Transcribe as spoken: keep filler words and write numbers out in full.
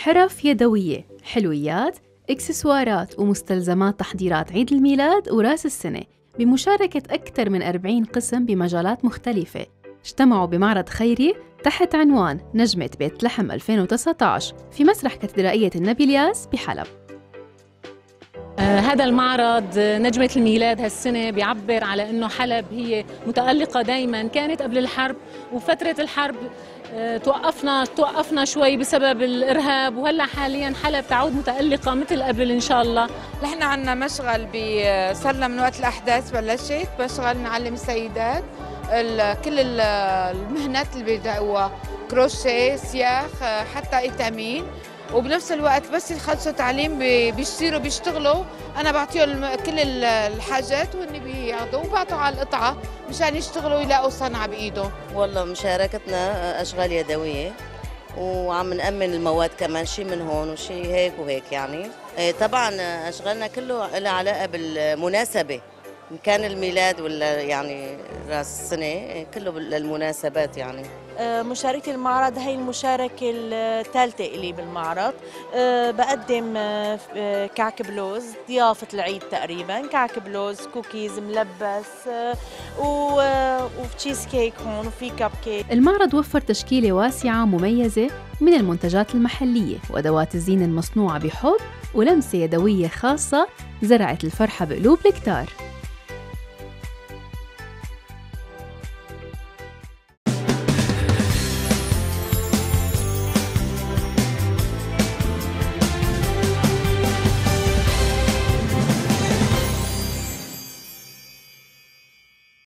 حرف يدوية، حلويات، إكسسوارات ومستلزمات تحضيرات عيد الميلاد وراس السنة، بمشاركة أكثر من أربعين قسم بمجالات مختلفة، اجتمعوا بمعرض خيري تحت عنوان نجمة بيت لحم ألفين وتسعة عشر في مسرح كاتدرائية النبي الياس بحلب. آه هذا المعرض نجمة الميلاد هالسنة بيعبر على أنه حلب هي متألقة دايماً، كانت قبل الحرب وفترة الحرب آه توقفنا توقفنا شوي بسبب الإرهاب، وهلا حالياً حلب تعود متألقة مثل قبل إن شاء الله. نحن عنا مشغل صرنا من وقت الأحداث بلشت مشغل نعلم السيدات كل المهنات اللي بدأوها، كروشيه، سياخ، حتى إتامين، وبنفس الوقت بس يخلصوا تعليم بيصيروا بيشتغلوا، انا بعطيهم كل الحاجات وهن بياخذوا وبعطوا على القطعه مشان يشتغلوا يلاقوا صنعه بايدهم. والله مشاركتنا اشغال يدويه وعم نأمن المواد كمان، شيء من هون وشيء هيك وهيك يعني. طبعا اشغالنا كله له علاقه بالمناسبه، إن كان الميلاد ولا يعني راس السنه كله بالمناسبات يعني. مشاركتي المعرض هي المشاركة الثالثة إلي بالمعرض. بقدم كعك بلوز، ضيافة العيد تقريبا، كعك بلوز، كوكيز، ملبس وتشيز كيك هون وفي كب كيك. المعرض وفر تشكيلة واسعة مميزة من المنتجات المحلية وأدوات الزينة المصنوعة بحب ولمسة يدوية خاصة زرعت الفرحة بقلوب الكتار.